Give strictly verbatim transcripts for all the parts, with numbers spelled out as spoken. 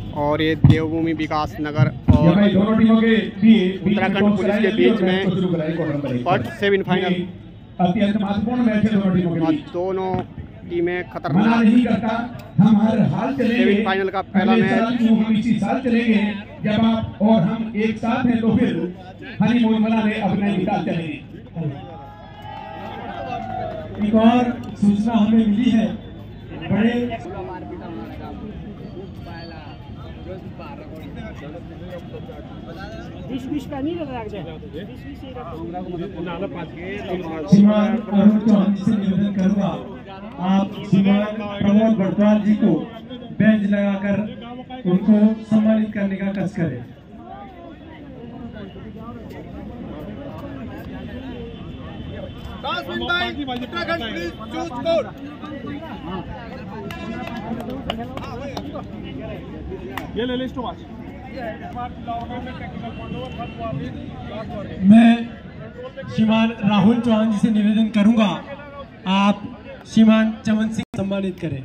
और ये देवभूमि विकास नगर और उत्तराखंड पुलिस के बीच में फर्स्ट सेमीफाइनल। अत्यंत महत्वपूर्ण मैच है दोनों टीमों के बीच। दोनों टीमें मना खतरनाक। नहीं करता, हम हर हाल चलेंगे। सेमीफाइनल का पहला अगले मैच। साल भी हम इसी साल चलेंगे जब आप और हम एक साथ हैं, तो फिर हनीमून मनाने अपने निकाल चलेंगे। एक और सूचना हमें मिली है, बड़े श्रीमान अरुण चौहान जी से निवेदन करूंगा, आप श्रीमान प्रमोद बड़वाल जी को बेंच लगाकर उनको सम्मानित करने का कष्ट करें। ये ले लिस्ट वाच। मैं श्रीमान राहुल चौहान जी से निवेदन करूंगा, आप श्रीमान चमन सिंह सम्मानित करें।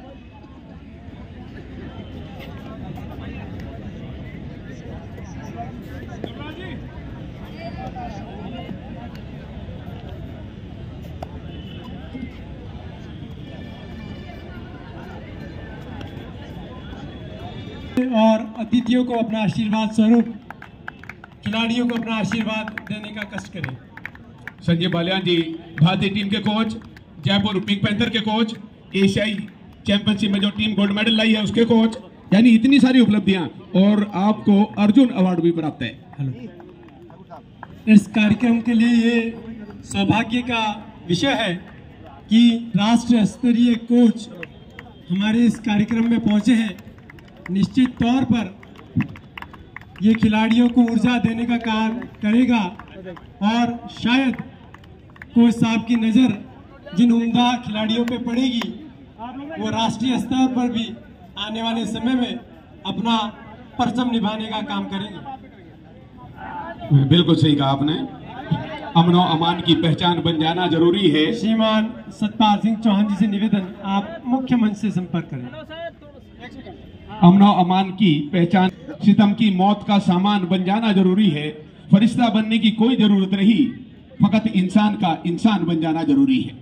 और अतिथियों को अपना आशीर्वाद स्वरूप खिलाड़ियों को अपना आशीर्वाद देने का कष्ट करें। संजय बालियान जी, भारतीय टीम के कोच, जयपुर पिंक पैंथर के कोच, एशियाई चैंपियनशिप में जो टीम गोल्ड मेडल लाई है उसके कोच, यानी इतनी सारी उपलब्धियां, और आपको अर्जुन अवार्ड भी प्राप्त है। हेलो, इस कार्यक्रम के लिए ये सौभाग्य का विषय है कि राष्ट्र स्तरीय कोच हमारे इस कार्यक्रम में पहुंचे हैं। निश्चित तौर पर ये खिलाड़ियों को ऊर्जा देने का काम करेगा और शायद कोच साहब की नज़र जिन उम्दा खिलाड़ियों पे पड़ेगी वो राष्ट्रीय स्तर पर भी आने वाले समय में अपना परचम निभाने का काम करेंगे। बिल्कुल सही कहा आपने, अमनो अमान की पहचान बन जाना जरूरी है। श्रीमान सतपाल सिंह चौहान जी से निवेदन, आप मुख्य मंच से संपर्क करें। अमनो अमान की पहचान, सितम की मौत का सामान बन जाना जरूरी है। फरिश्ता बनने की कोई जरूरत नहीं, फकत इंसान का इंसान बन जाना जरूरी है।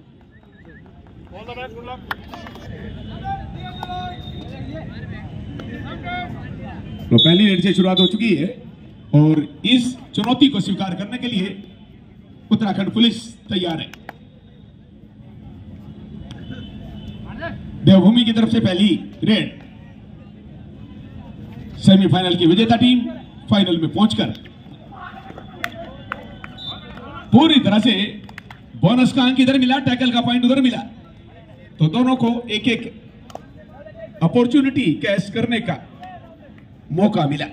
तो पहली रेड से शुरुआत हो चुकी है और इस चुनौती को स्वीकार करने के लिए उत्तराखंड पुलिस तैयार है। देवभूमि की तरफ से पहली रेड, सेमीफाइनल की विजेता टीम फाइनल में पहुंचकर पूरी तरह से बोनस का अंक इधर मिला, टैकल का पॉइंट उधर मिला, तो दोनों को एक एक अपॉर्चुनिटी कैश करने का मौका मिला।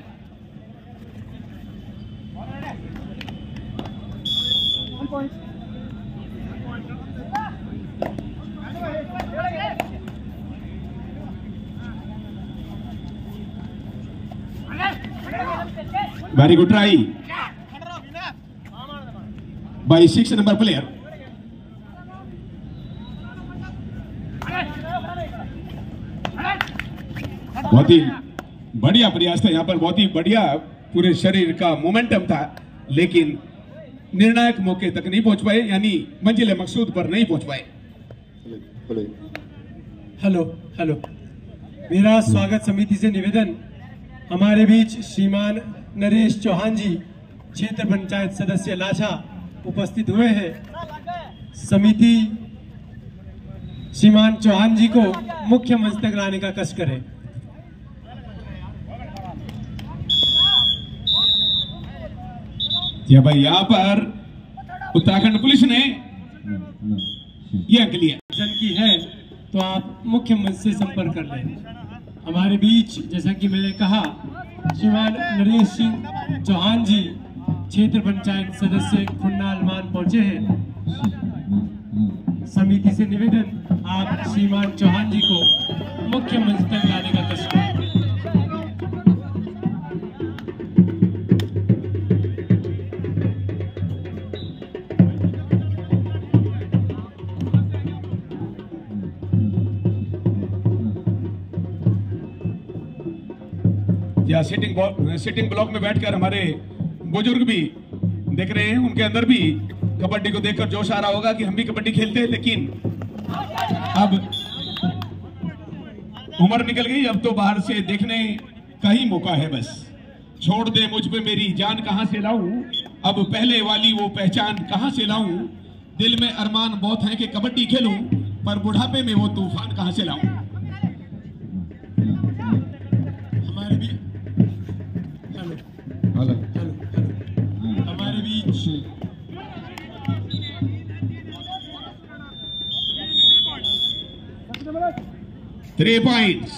Very good try by six number player. बहुत ही बढ़िया प्रयास था यहाँ पर, बहुत ही बढ़िया पूरे शरीर का मोमेंटम था, लेकिन निर्णायक मौके तक नहीं पहुंच पाए, यानी मंजिल मकसूद पर नहीं पहुंच पाए। हेलो हेलो, मेरा स्वागत समिति से निवेदन, हमारे बीच श्रीमान नरेश चौहान जी, क्षेत्र पंचायत सदस्य लाछा, उपस्थित हुए हैं। समिति श्रीमान चौहान जी को मुख्य मंच तक लाने का कष्ट करें। या भाई, यहाँ पर उत्तराखंड पुलिस ने यह अंक लिया। जन की है तो आप मुख्य मंच से संपर्क कर लें। हमारे बीच, जैसा कि मैंने कहा, श्रीमान नरेश सिंह चौहान जी, क्षेत्र पंचायत सदस्य खुन्नाल मान पहुंचे हैं। समिति से निवेदन, आप श्रीमान चौहान जी को मुख्य मंच तक लाने का कष्ट करें। या सिटिंग सिटिंग ब्लॉक में बैठकर हमारे बुजुर्ग भी देख रहे हैं, उनके अंदर भी कबड्डी को देखकर जोश आ रहा होगा कि हम भी कबड्डी खेलते हैं, लेकिन अब उम्र निकल गई, अब तो बाहर से देखने का ही मौका है। बस छोड़ दे मुझ पे मेरी जान कहां से लाऊं, अब पहले वाली वो पहचान कहां से लाऊं, दिल में अरमान बहुत है कि कबड्डी खेलूं, पर बुढ़ापे में वो तूफान कहां से लाऊं। हमारे भी हेलो हेलो हेलो हेलो हमारे बीच थ्री पॉइंट्स।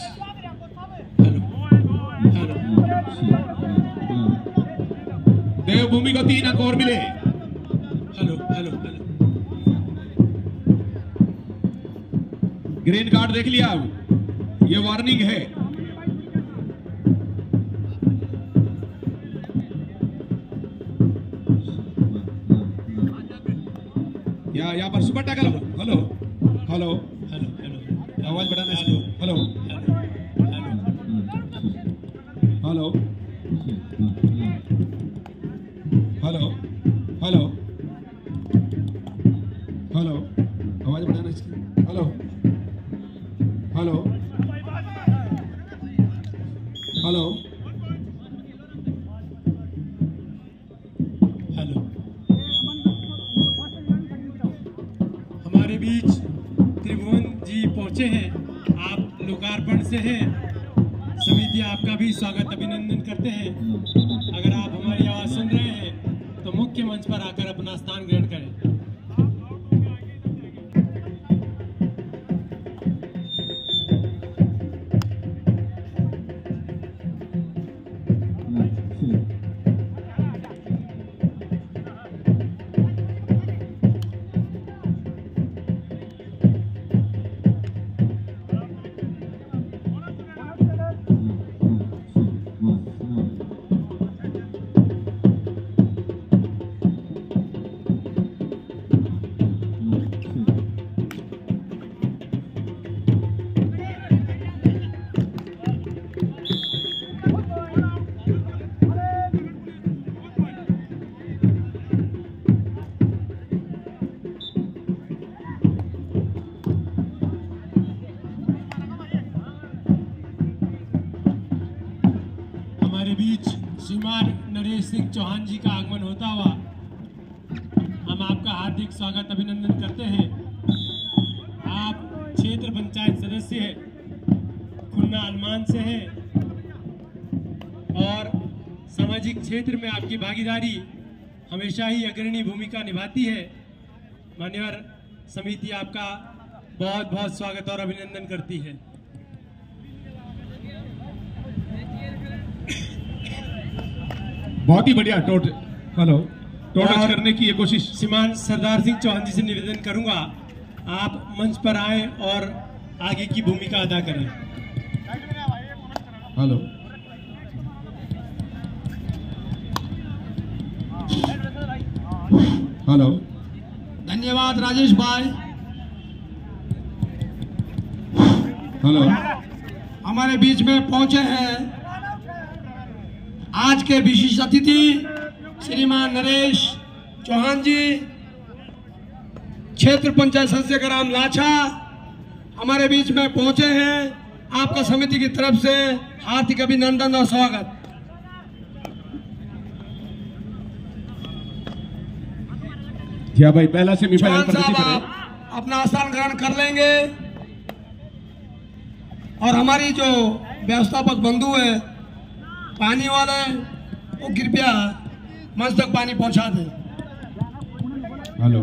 देवभूमि को तीन अंक और मिले। Hello hello hello green card देख लिया, अब ये वार्निंग है। या यहाँ पर super tackle. Hello hello hello hello आवाज बढ़ाना इसको। Hello hello hello hello hello आवाज बढ़ाना इसकी। हेलो हेलो हेलो हेलो हमारे बीच त्रिभुवन जी पहुंचे हैं, आप लोकार्पण से हैं। समिति आपका भी स्वागत अभिनंदन करते हैं। अगर आप हमारी आवाज सुन रहे हैं तो मुख्य मंच पर आकर अपना स्थान ग्रहण करें। हमारे बीच श्रीमान नरेश सिंह चौहान जी का आगमन होता हुआ हम आपका हार्दिक स्वागत अभिनंदन करते हैं। आप क्षेत्र पंचायत सदस्य हैं, खुन्ना अलमान से हैं और सामाजिक क्षेत्र में आपकी भागीदारी हमेशा ही अग्रणी भूमिका निभाती है। मान्यवर समिति आपका बहुत बहुत स्वागत और अभिनंदन करती है। बहुत ही बढ़िया टोट हेलो टोटच करने की ये कोशिश। श्रीमान सरदार सिंह चौहान जी से निवेदन करूंगा, आप मंच पर आए और आगे की भूमिका अदा करें। हेलो हेलो धन्यवाद राजेश भाई। हेलो हमारे बीच में पहुंचे हैं आज के विशिष्ट अतिथि श्रीमान नरेश चौहान जी, क्षेत्र पंचायत सदस्य ग्राम लाछा हमारे बीच में पहुंचे हैं। आपका समिति की तरफ से हार्दिक अभिनंदन और स्वागत। क्या भाई पहला सेमीफाइनल चौहान साहब आप अपना स्थान ग्रहण कर लेंगे और हमारी जो व्यवस्थापक बंधु है पानी वाले वो कृपया मंच तक पानी पहुंचा दें। हेलो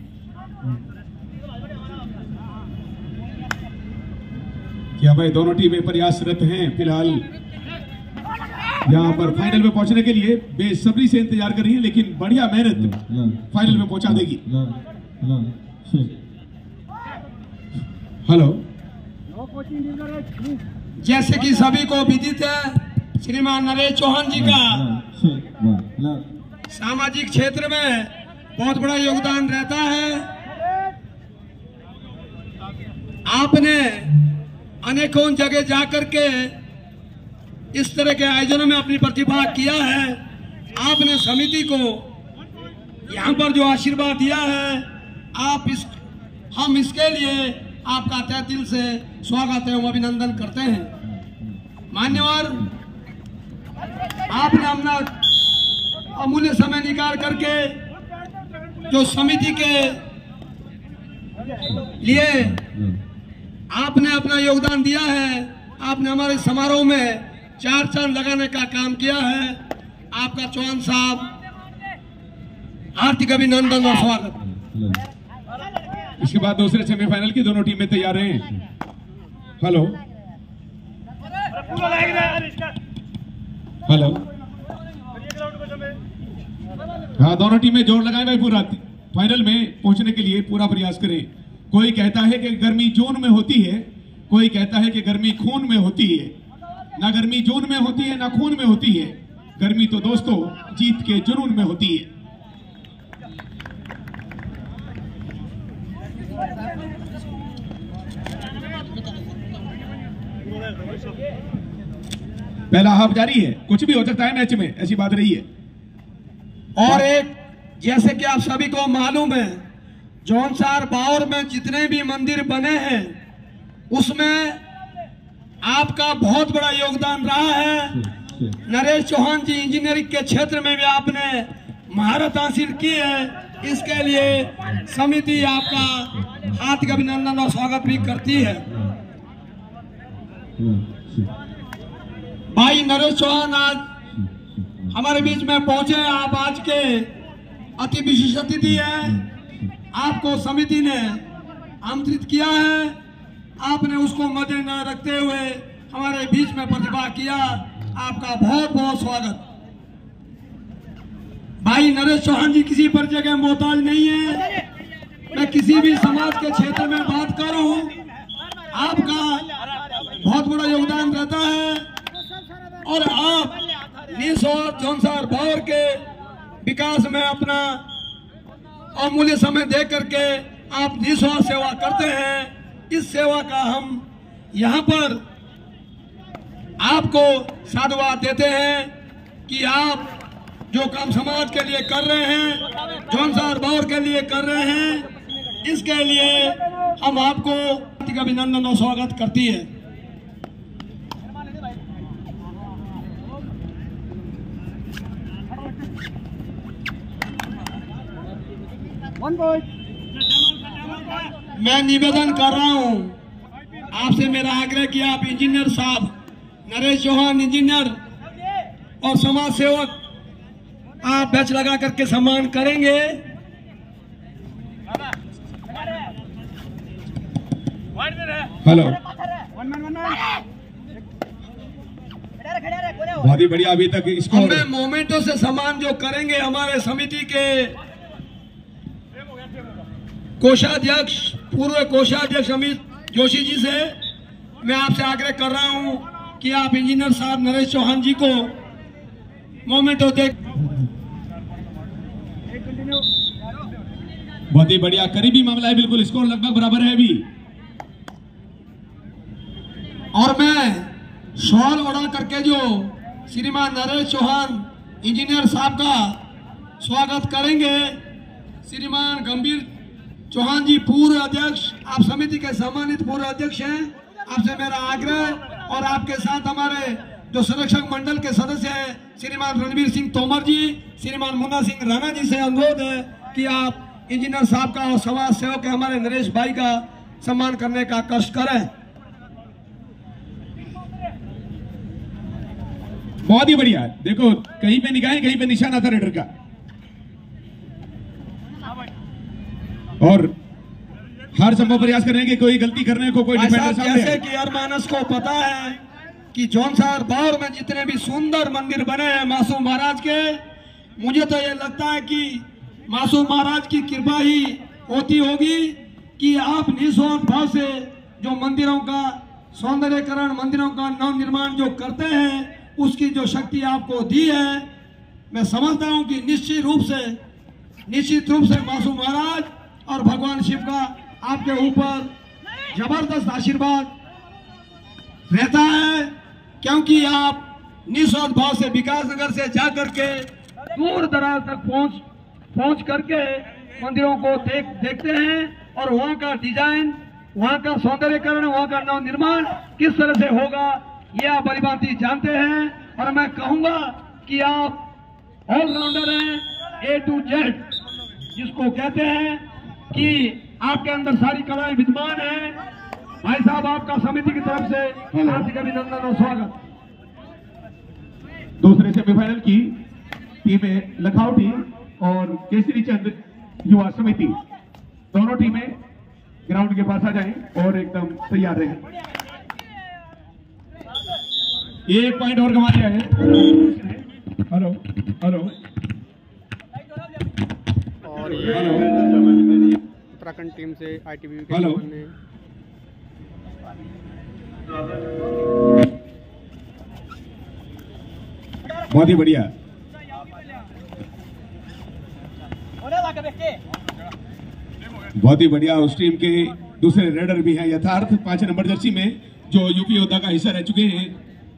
क्या भाई दोनों टीमें प्रयासरत हैं फिलहाल यहाँ पर फाइनल में पहुंचने के लिए, बेसब्री से इंतजार कर रही है, लेकिन बढ़िया मेहनत फाइनल में पहुंचा देगी। हेलो जैसे कि सभी को विदित है, श्रीमान नरेश चौहान जी का सामाजिक क्षेत्र में बहुत बड़ा योगदान रहता है। आपने अनेकों जगह जाकर के इस तरह के आयोजनों में अपनी प्रतिभा किया है। आपने समिति को यहाँ पर जो आशीर्वाद दिया है, आप इस हम इसके लिए आपका तहे दिल से स्वागत एवं अभिनंदन करते हैं। मान्यवर, आपने अपना अमूल्य समय निकाल करके जो समिति के लिए आपने अपना योगदान दिया है, आपने हमारे समारोह में चार चांद लगाने का काम किया है। आपका चौहान साहब हार्दिक अभिनंदन और स्वागत। इसके बाद दूसरे सेमीफाइनल की दोनों टीमें तैयार हैं। हेलो हेलो, हाँ, दोनों टीमें जोर लगाए भाई, पूरा फाइनल में पहुंचने के लिए पूरा प्रयास करें। कोई कहता है कि गर्मी जून में होती है, कोई कहता है कि गर्मी खून में होती है। ना गर्मी जून में होती है ना खून में होती है, गर्मी तो दोस्तों जीत के जुनून में होती है। पहला हाफ जारी है, कुछ भी हो सकता है मैच में, ऐसी बात रही है। और एक, जैसे कि आप सभी को मालूम है, जौनसार बावर में जितने भी मंदिर बने हैं उसमें आपका बहुत बड़ा योगदान रहा है। नरेश चौहान जी इंजीनियरिंग के क्षेत्र में भी आपने महारत हासिल की है। इसके लिए समिति आपका हार्दिक अभिनंदन और स्वागत भी करती है। भाई नरेश चौहान आज हमारे बीच में पहुंचे। आप आज के अति विशेष अतिथि हैं। आपको समिति ने आमंत्रित किया है, आपने उसको मद्देनजर रखते हुए हमारे बीच में प्रतिभा किया। आपका बहुत बहुत स्वागत। भाई नरेश चौहान जी किसी परिचय के मोहताज नहीं है। मैं किसी भी समाज के क्षेत्र में बात करूं, आपका बहुत बड़ा योगदान रहता है और आप निस्वार्थ जौनसार बावर के विकास में अपना अमूल्य समय दे करके आप निस्वार्थ सेवा करते हैं। इस सेवा का हम यहाँ पर आपको साधुवाद देते हैं कि आप जो काम समाज के लिए कर रहे हैं, जौनसार बावर के लिए कर रहे हैं, इसके लिए हम आपको हार्दिक अभिनंदन और स्वागत करती है। मैं निवेदन कर रहा हूं आपसे, मेरा आग्रह कि आप इंजीनियर साहब नरेश चौहान इंजीनियर और समाज सेवक आप बैच लगा करके सम्मान करेंगे। हेलो, बहुत ही बढ़िया। अभी तक इसको हमें मोमेंटों से सम्मान जो करेंगे हमारे समिति के कोषाध्यक्ष, पूर्व कोषाध्यक्ष अमित जोशी जी से मैं आपसे आग्रह कर रहा हूं कि आप इंजीनियर साहब नरेश चौहान जी को मोमेंटो दे। बहुत ही बढ़िया, करीबी मामला है, बिल्कुल स्कोर लगभग बराबर है अभी। और मैं शॉल उड़ा करके जो श्रीमान नरेश चौहान इंजीनियर साहब का स्वागत करेंगे। श्रीमान गंभीर चौहान जी पूर्व अध्यक्ष, आप समिति के सम्मानित पूर्व अध्यक्ष हैं। आपसे मेरा आग्रह और आपके साथ हमारे जो संरक्षक मंडल के सदस्य हैं श्रीमान रणवीर सिंह तोमर जी, श्रीमान मुन्ना सिंह राणा जी से अनुरोध है कि आप इंजीनियर साहब का और समाज सेवक के हमारे नरेश भाई का सम्मान करने का कष्ट करें। बहुत ही बढ़िया। देखो, कहीं पे निगाहें, कहीं पे निशाना था रेडर का। और हर संभव प्रयास करें कि कोई गलती करने को कोई डिफेंडर सामने। जैसे कि हर मानस को पता है कि जौनसार बावर में जितने भी सुंदर मंदिर बने हैं मासूम महाराज के, मुझे तो ये लगता है कि मासूम महाराज की कृपा ही होती होगी कि आप निस्वार्थ भाव से जो मंदिरों का सौंदर्यकरण, मंदिरों का नव निर्माण जो करते हैं, उसकी जो शक्ति आपको दी है, मैं समझता हूं कि निश्चित रूप से निश्चित रूप से मासूम महाराज और भगवान शिव का आपके ऊपर जबरदस्त आशीर्वाद रहता है, क्योंकि आप निस्वार्थ भाव से विकास नगर से जा करके दूर दराज तक पहुंच पहुंच करके मंदिरों को देख देखते हैं और वहां का डिजाइन, वहां का सौंदर्यकरण, वहां का नव निर्माण किस तरह से होगा ये आप भली भांति जानते हैं। और मैं कहूंगा कि आप ऑलराउंडर हैं, ए टू जेड जिसको कहते हैं कि आपके अंदर सारी कलाएं विद्यमान हैं। भाई साहब, आपका समिति की तरफ से हार्दिक अभिनंदन और स्वागत। दूसरे सेमीफाइनल की टीमें लखनऊ और केसरी चंद युवा समिति, दोनों टीमें ग्राउंड के पास आ जाएं और एकदम तैयार रहें। एक पॉइंट और कमा लिया है। हेलो हेलो और ये उत्तराखंड टीम से आईटीबी के हेलो। ने बहुत ही बढ़िया, बहुत ही बढ़िया। उस टीम के दूसरे रेडर भी हैं यथार्थ, पांच नंबर जर्सी में, जो यूपी योद्धा का हिस्सा रह चुके हैं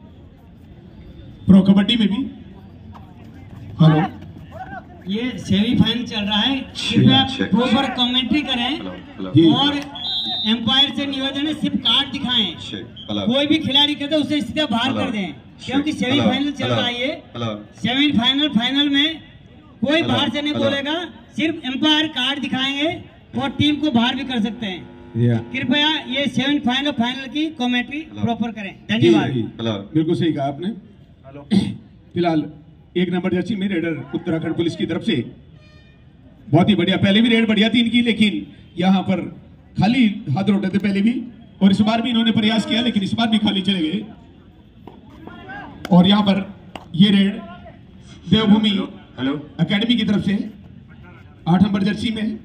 प्रो कबड्डी में भी। हेलो, ये सेमीफाइनल चल रहा है, कृपया प्रॉपर कमेंट्री करें और एम्पायर से निवेदन है सिर्फ कार्ड दिखाएं। कोई भी खिलाड़ी कहते हैं उसे सीधा बाहर कर दें, क्योंकि सेमीफाइनल चल रहा है। ये सेमीफाइनल फाइनल में कोई बाहर से नहीं बोलेगा, सिर्फ एम्पायर कार्ड दिखाएंगे और टीम को बाहर भी कर सकते हैं। कृपया ये सेमीफाइनल फाइनल की कमेंट्री प्रॉपर करें। धन्यवाद। बिल्कुल सही कहा आपने। फिलहाल एक नंबर जर्सी में रेडर उत्तराखंड पुलिस की तरफ से बहुत ही बढ़िया, पहले भी रेड बढ़िया थी इनकी, लेकिन यहाँ पर खाली हाथ लौटे थे पहले भी, और इस बार भी इन्होंने प्रयास किया लेकिन इस बार भी खाली चले गए। और यहाँ पर ये रेड देवभूमि एकेडमी की तरफ से आठ नंबर जर्सी में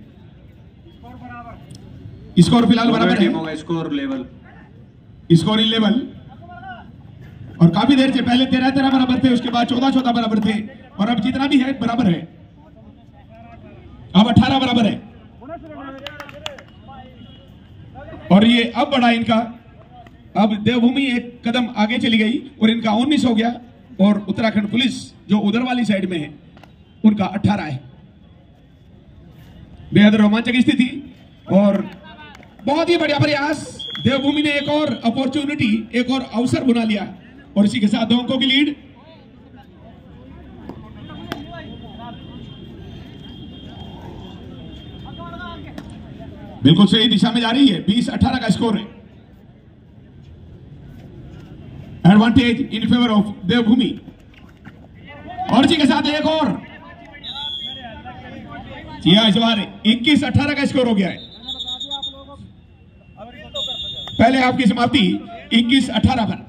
स्कोर फिलहाल बराबर है, स्कोर लेवल स्कोरिंग लेवल। और काफी देर से पहले तेरह तेरह बराबर थे, उसके बाद चौदह चौदह बराबर थे, और अब जितना भी है बराबर है, अब अठारह बराबर है। और ये अब बढ़ा इनका, अब देवभूमि एक कदम आगे चली गई और इनका उन्नीस हो गया, और उत्तराखंड पुलिस जो उधर वाली साइड में है उनका अठारह है। बेहद रोमांचक स्थिति और बहुत ही बढ़िया प्रयास। देवभूमि ने एक और अपॉर्चुनिटी, एक और अवसर बना लिया, और इसी के साथ दो अंकों की लीड। बिल्कुल सही दिशा में जा रही है, बीस अठारह का स्कोर है। Advantage in favour of Devbhoomi, और इसी के साथ एक और जी हाँ, इस बार इक्कीस अठारह का स्कोर हो गया है। पहले आपकी समाप्ति इक्कीस अठारह पर।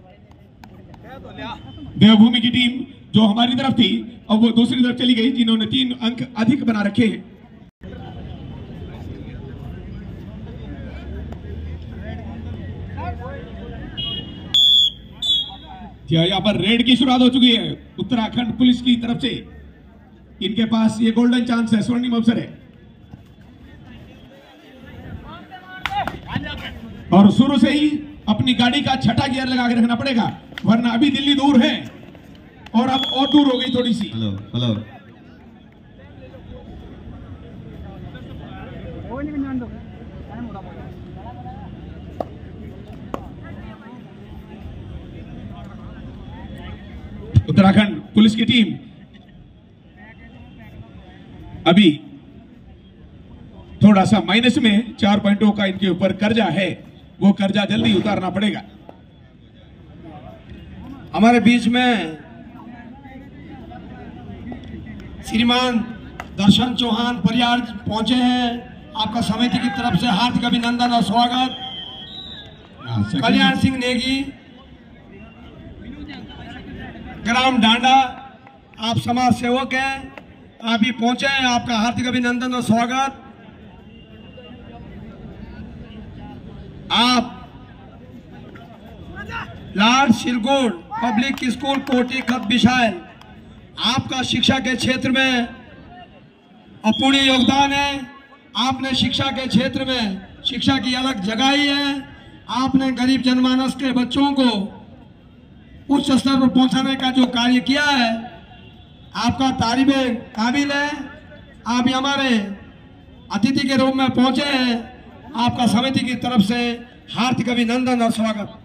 देवभूमि की टीम जो हमारी तरफ थी अब वो दूसरी तरफ चली गई, जिन्होंने तीन अंक अधिक बना रखे हैं। यहाँ पर रेड की शुरुआत हो चुकी है उत्तराखंड पुलिस की तरफ से। इनके पास ये गोल्डन चांस है, स्वर्णिम अवसर है, और शुरू से ही अपनी गाड़ी का छठा गियर लगा के रखना पड़ेगा, वरना अभी दिल्ली दूर है और अब और दूर हो गई थोड़ी सी। हेलो हेलो उत्तराखंड पुलिस की टीम अभी थोड़ा सा माइनस में, चार पॉइंटों का इनके ऊपर कर्जा है, वो कर्जा जल्दी उतारना पड़ेगा। हमारे बीच में श्रीमान दर्शन चौहान परियार पहुंचे हैं, आपका समिति की तरफ से हार्दिक अभिनंदन और स्वागत। कल्याण सिंह नेगी ग्राम डांडा, आप समाज सेवक हैं, आप भी पहुंचे हैं, आपका हार्दिक अभिनंदन और स्वागत। आप लार्ड शिरगुड़ पब्लिक स्कूल कोटी खत विशाल, आपका शिक्षा के क्षेत्र में अपूर्णीय योगदान है। आपने शिक्षा के क्षेत्र में शिक्षा की अलग जगाई है। आपने गरीब जनमानस के बच्चों को उच्च उच्च स्तर पर पहुंचाने का जो कार्य किया है, आपका तारीफ काबिल है। आप हमारे अतिथि के रूप में पहुंचे हैं, आपका समिति की तरफ से हार्दिक अभिनंदन और स्वागत।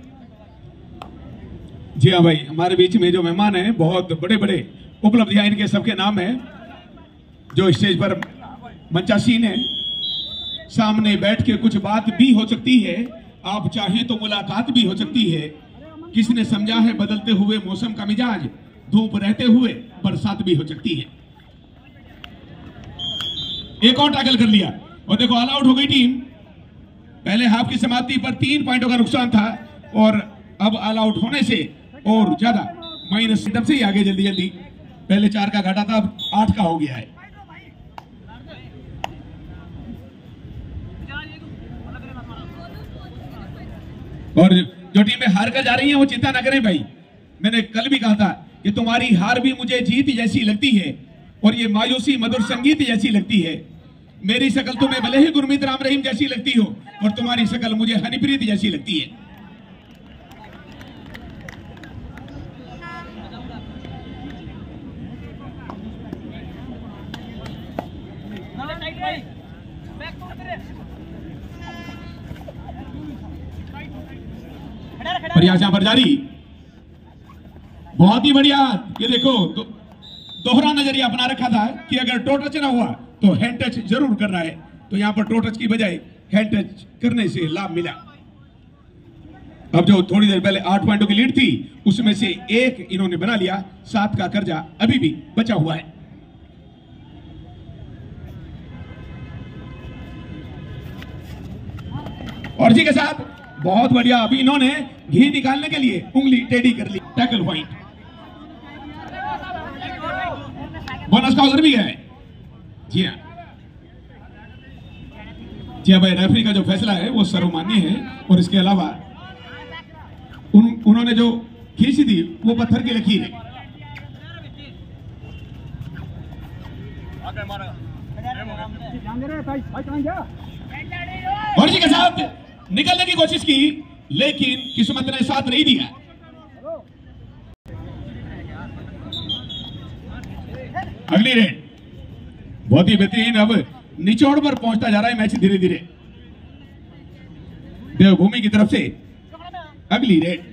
जी हाँ भाई, हमारे बीच में जो मेहमान हैं बहुत बड़े बड़े उपलब्धियां इनके सबके नाम है। जो स्टेज पर मंचासीन है, सामने बैठ के कुछ बात भी हो सकती है, आप चाहें तो मुलाकात भी हो सकती है। किसने समझा है बदलते हुए मौसम का मिजाज, धूप रहते हुए बरसात भी हो सकती है। एक और टैकल कर लिया और देखो ऑल आउट हो गई टीम। पहले हाफ की समाप्ति पर तीन पॉइंटों का नुकसान था और अब ऑल आउट होने से और ज्यादा माइनस तब से ही आगे जल्दी जल्दी, पहले चार का घाटा था अब आठ का हो गया है। और जो टीमें हार कर जा रही हैं वो चिंता ना करें भाई, मैंने कल भी कहा था कि तुम्हारी हार भी मुझे जीत जैसी लगती है और ये मायूसी मधुर संगीत जैसी लगती है। मेरी शकल तुम्हें भले ही गुरमीत राम रहीम जैसी लगती हो और तुम्हारी शकल मुझे हनीप्रीत जैसी लगती है। प्रयास यहां पर जारी, बहुत ही बढ़िया। ये देखो दो, दोहरा नजरिया अपना रखा था कि अगर टो टच ना हुआ तो हैंड टच जरूर करना है, तो यहां पर टो टच की बजाय हैंड टच करने से लाभ मिला। अब जो थोड़ी देर पहले आठ पॉइंटों की लीड थी उसमें से एक इन्होंने बना लिया, सात का कर्जा अभी भी बचा हुआ है। और इसी के साथ बहुत बढ़िया, अभी इन्होंने घी निकालने के लिए उंगली टेढ़ी कर ली। टैकल पॉइंट, बोनस का उधर भी है। जी हाँ जी हाँ भाई, रेफरी का जो फैसला है वो सर्वमान्य है और इसके अलावा उन, उन्होंने जो खींची थी वो पत्थर की लकीर है। और इसी के साथ निकलने की कोशिश की लेकिन किस्मत ने साथ नहीं दिया। अगली रेड बहुत ही बेहतरीन, अब निचोड़ पर पहुंचता जा रहा है मैच धीरे धीरे। देवभूमि की तरफ से अगली रेड।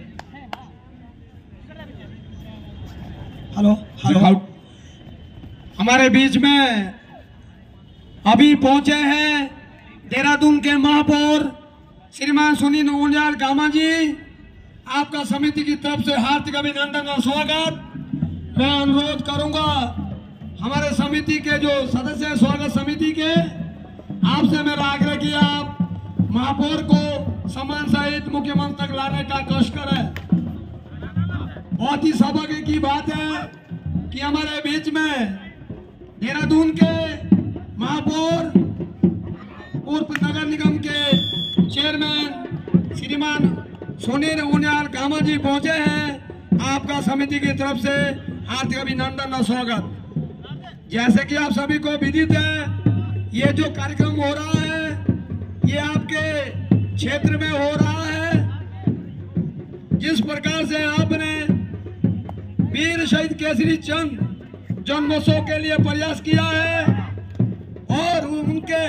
हेलो हेलो, हमारे बीच में अभी पहुंचे हैं देहरादून के महापौर श्रीमान सुनील ऊंजाल गामा जी, आपका समिति की तरफ से हार्दिक अभिनंदन और स्वागत। मैं अनुरोध करूंगा हमारे समिति के जो सदस्य हैं, स्वागत समिति के, आपसे मेरा आग्रह कि आप महापौर को सम्मान सहित मुख्यमंत्री तक लाने का कष्ट करें। बहुत ही सौभाग्य की बात है कि हमारे बीच में देहरादून के महापौर पूर्व नगर निगम के चेयरमैन श्रीमान सुनील ऊंजाल गामा जी पहुंचे हैं। आपका समिति की तरफ से हार्दिक अभिनंदन और स्वागत। जैसे कि आप सभी को विदित है, ये जो कार्यक्रम हो रहा है ये आपके क्षेत्र में हो रहा है। जिस प्रकार से आपने वीर शहीद केसरी चंद जन्मोत्सव के लिए प्रयास किया है और उनके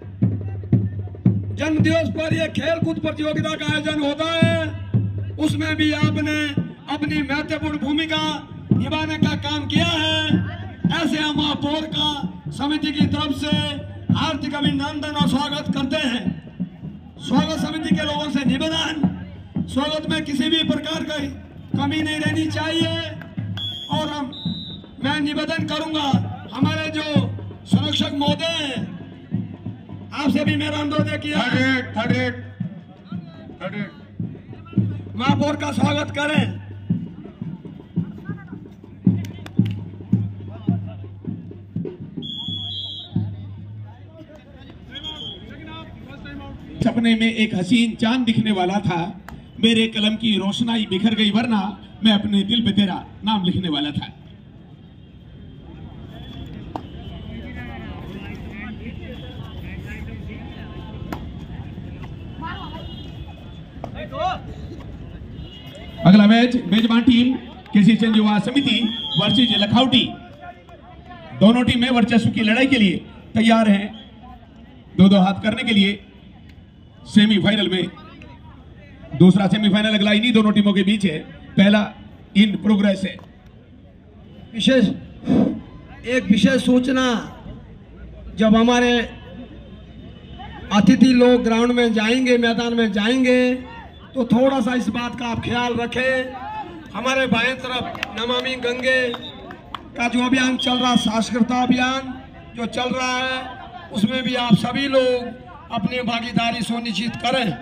जन्म दिवस पर यह खेल कूद प्रतियोगिता का आयोजन होता है, उसमें भी आपने अपनी महत्वपूर्ण भूमिका निभाने का काम किया है। ऐसे हम महापौर का समिति की तरफ से हार्दिक अभिनंदन और स्वागत करते हैं। स्वागत समिति के लोगों से निवेदन, स्वागत में किसी भी प्रकार की कमी नहीं रहनी चाहिए। और हम मैं निवेदन करूंगा हमारे जो संरक्षक महोदय हैं, आपसे भी मेरा अनुरोध है कि महापौर का स्वागत करें। सपने में एक हसीन चांद दिखने वाला था, मेरे कलम की रोशनाई बिखर गई, वरना मैं अपने दिल पे तेरा नाम लिखने वाला था। अगला मैच मेजबान टीम केसी चंद युवा समिति वर्सेज लखौटी। दोनों टीमें वर्चस्व की लड़ाई के लिए तैयार हैं, दो दो हाथ करने के लिए सेमीफाइनल में। दूसरा सेमीफाइनल अगला इन्हीं दोनों टीमों के बीच है, पहला इन प्रोग्रेस है। विशेष एक विशेष सूचना, जब हमारे अतिथि लोग ग्राउंड में जाएंगे, मैदान में जाएंगे, तो थोड़ा सा इस बात का आप ख्याल रखें। हमारे बाएं तरफ नमामि गंगे का जो अभियान चल रहा, सांस्कृतिक अभियान जो चल रहा है, उसमें भी आप सभी लोग अपनी भागीदारी सुनिश्चित करें।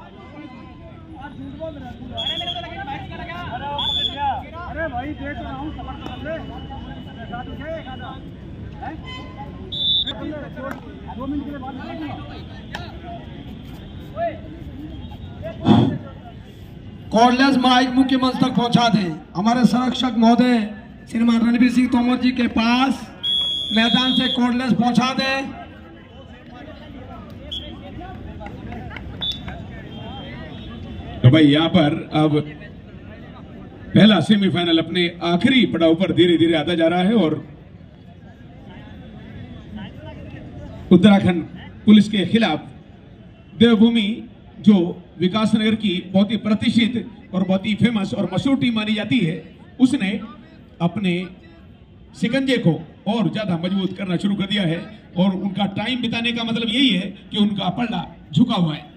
कॉर्डलेस माइक मुख्य मंच तक पहुंचा दें। हमारे संरक्षक महोदय श्रीमान रणवीर सिंह तोमर जी के पास मैदान से कॉर्डलेस पहुंचा दें। तो भाई यहाँ पर अब पहला सेमीफाइनल अपने आखिरी पड़ाव पर धीरे धीरे आता जा रहा है और उत्तराखंड पुलिस के खिलाफ देवभूमि, जो विकासनगर की बहुत ही प्रतिष्ठित और बहुत ही फेमस और मशहूर टीम मानी जाती है, उसने अपने शिकंजे को और ज्यादा मजबूत करना शुरू कर दिया है। और उनका टाइम बिताने का मतलब यही है कि उनका पल्ला झुका हुआ है।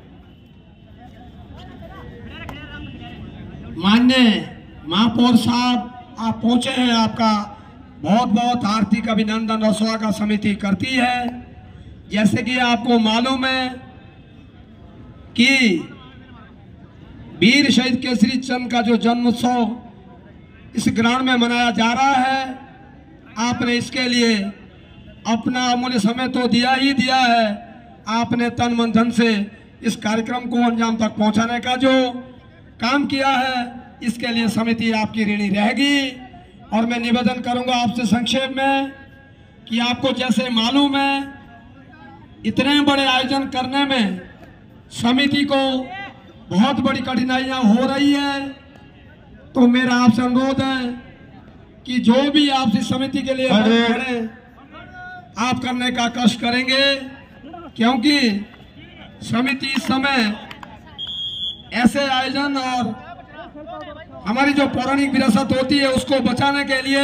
माननीय महापौर साहब, आप पहुंचे हैं, आपका बहुत बहुत हार्दिक अभिनंदन और स्वागत समिति करती है। जैसे कि आपको मालूम है कि वीर शहीद केसरी चंद का जो जन्मोत्सव इस ग्राउंड में मनाया जा रहा है, आपने इसके लिए अपना अमूल्य समय तो दिया ही दिया है। आपने तन मन धन से इस कार्यक्रम को अंजाम तक पहुंचाने का जो काम किया है, इसके लिए समिति आपकी ऋणी रहेगी। और मैं निवेदन करूंगा आपसे संक्षेप में कि आपको जैसे मालूम है, इतने बड़े आयोजन करने में समिति को बहुत बड़ी कठिनाइयां हो रही है। तो मेरा आपसे अनुरोध है कि जो भी आप इस समिति के लिए करें, आप करने का कष्ट करेंगे, क्योंकि समिति इस समय ऐसे आयोजन और हमारी जो पौराणिक विरासत होती है उसको बचाने के लिए,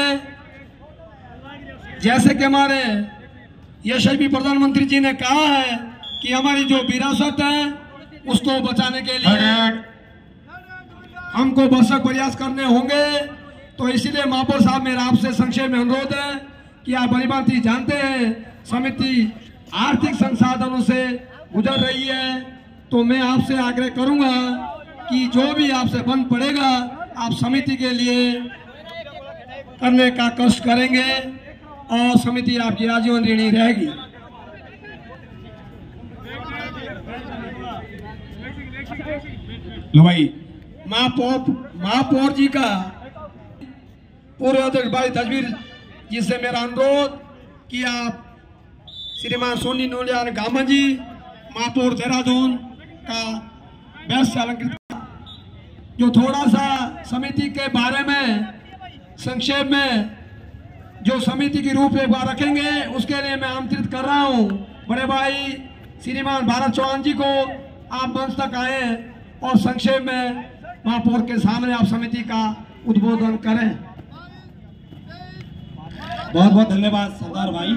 जैसे कि हमारे यशस्वी प्रधानमंत्री जी ने कहा है कि हमारी जो विरासत है उसको बचाने के लिए हमको भरसक प्रयास करने होंगे। तो इसीलिए महापौर साहब, मेरा आपसे संक्षेप में अनुरोध है कि आप भली भांति जानते हैं समिति आर्थिक संसाधनों से गुजर रही है। तो मैं आपसे आग्रह करूंगा कि जो भी आपसे बन पड़ेगा, आप समिति के लिए करने का कष्ट करेंगे और समिति आपकी आजीवन ऋणी रहेगी। लो भाई, महापौर महापौर जी का पूर्व अध्यक्ष भाई तजवीर जी से मेरा अनुरोध कि आप श्रीमान सोनी नोलिया गामा जी, महापौर देहरादून का बेस्ट अलंकृत, जो थोड़ा सा समिति के बारे में संक्षेप में जो समिति की रूपरेखा रखेंगे, उसके लिए मैं आमंत्रित कर रहा हूं बड़े भाई श्रीमान भारत चौहान जी को। आप मंच तक आए और संक्षेप में महापौर के सामने आप समिति का उद्बोधन करें। बहुत बहुत धन्यवाद सरदार भाई।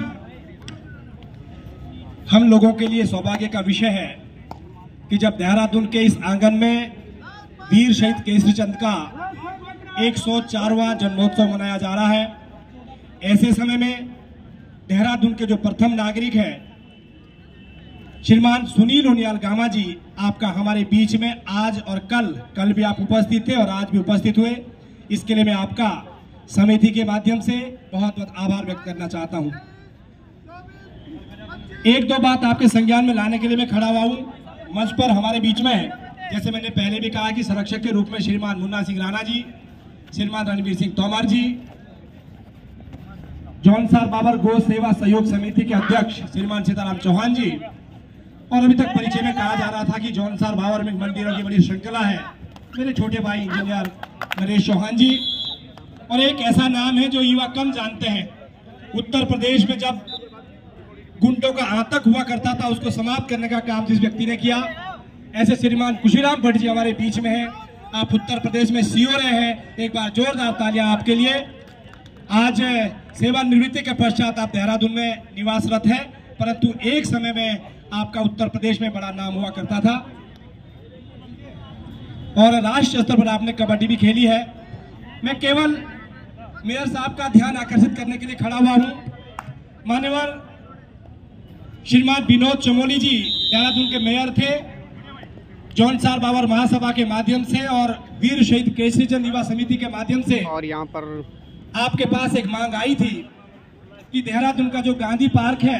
हम लोगों के लिए सौभाग्य का विषय है कि जब देहरादून के इस आंगन में वीर शहीद केसरी चंद का एक सौ चारवां जन्मोत्सव मनाया जा रहा है, ऐसे समय में देहरादून के जो प्रथम नागरिक है श्रीमान सुनील उनियाल गामा जी, आपका हमारे बीच में आज और कल कल भी आप उपस्थित थे और आज भी उपस्थित हुए, इसके लिए मैं आपका समिति के माध्यम से बहुत बहुत आभार व्यक्त करना चाहता हूं। एक दो बात आपके संज्ञान में लाने के लिए मैं खड़ा हुआ हूं। मंच पर हमारे बीच में, जैसे मैंने पहले भी कहा कि संरक्षक के रूप में श्रीमान मुन्ना सिंह राणा जी, श्रीमान रणवीर सिंह तोमर जी, जौनसार बाबर गो सेवा सहयोग समिति के अध्यक्ष श्रीमान सीताराम चौहान जी, और अभी तक परिचय में कहा जा रहा था कि जौनसार बाबर में मंदिरों की बड़ी श्रृंखला है, मेरे छोटे भाई इंजीनियर नरेश चौहान जी, और एक ऐसा नाम है जो युवा कम जानते हैं। उत्तर प्रदेश में जब गुंडों का आतंक हुआ करता था, उसको समाप्त करने का काम जिस व्यक्ति ने किया, ऐसे श्रीमान खुशीराम भट्ट जी हमारे बीच में हैं। आप उत्तर प्रदेश में सीओ रहे हैं, एक बार जोरदार तालियां आपके लिए। आज सेवानिवृत्ति के पश्चात आप देहरादून में निवासरत हैं, परंतु एक समय में आपका उत्तर प्रदेश में बड़ा नाम हुआ करता था और राष्ट्रीय स्तर पर आपने कबड्डी भी खेली है। मैं केवल मेयर साहब का ध्यान आकर्षित करने के लिए खड़ा हुआ हूं। मान्यवर श्रीमान विनोद चमोली जी देहरादून के मेयर थे, जॉन सार बाबर महासभा के माध्यम से और वीर शहीद केसरी चंद युवा समिति के माध्यम से और यहाँ पर आपके पास एक मांग आई थी कि देहरादून का जो गांधी पार्क है